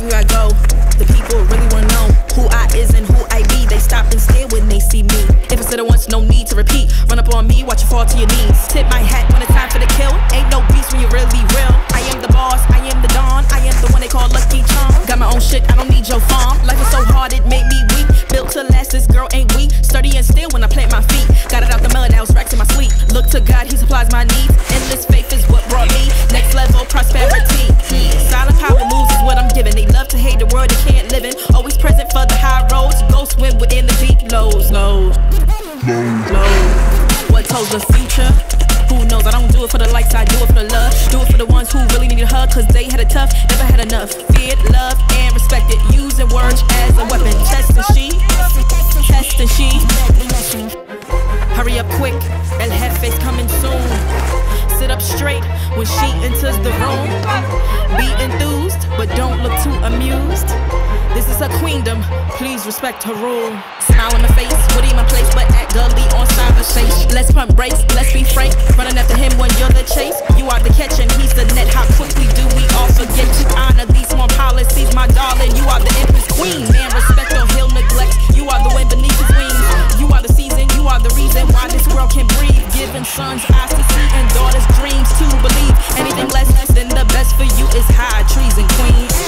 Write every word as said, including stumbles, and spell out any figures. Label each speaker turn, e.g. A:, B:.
A: everywhere I go, the people really wanna know who I is and who I be. They stop and stare when they see me. If I said it once, no need to repeat. Run up on me, watch you fall to your knees. Tip my hat when it's time for the kill. Ain't no beast when you're really real. I am the boss, I am the Don, I am the one they call Lucky Charm. Got my own shit, I don't need your farm. Life is so hard, it made me weak. Built to last, this girl ain't weak. Sturdy and still when I plant my feet. Got it out the mud, now it's racks in my sleep. Look to God, he supplies my needs. Endless faith is what brought me next level prosperity. Silent power moves is what I'm giving. They love to hate the world they can't live in. Always present for the high roads. Go swim within the deep lows. Lows, lows. What told the future? Who knows? I don't do it for the likes, I do it for the love. Do it for the ones who really need a hug, cause they had it tough, never had enough. Feared, loved, and respected. Using words as a weapon. Test and she, test and she. Hurry up quick, El Jefe's coming soon. Sit up straight when she enters the room. Be enthused, but don't look too amused. This is her queendom, please respect her rule. Smile in my face, would in my place, but act gully on cyber chase. Let's pump brakes, let's be frank. Running after him when you're the chase. You are the catch and he's the net. How quickly do we all forget to honor these small policies, my darling? You are the empress queen. Man, respect or he'll neglect. You are the wind beneath his wings. You are the season, you are the reason why this world can breathe. Giving sons eyes to see and daughters dreams to believe. Anything less than the best for you is high treason, queen.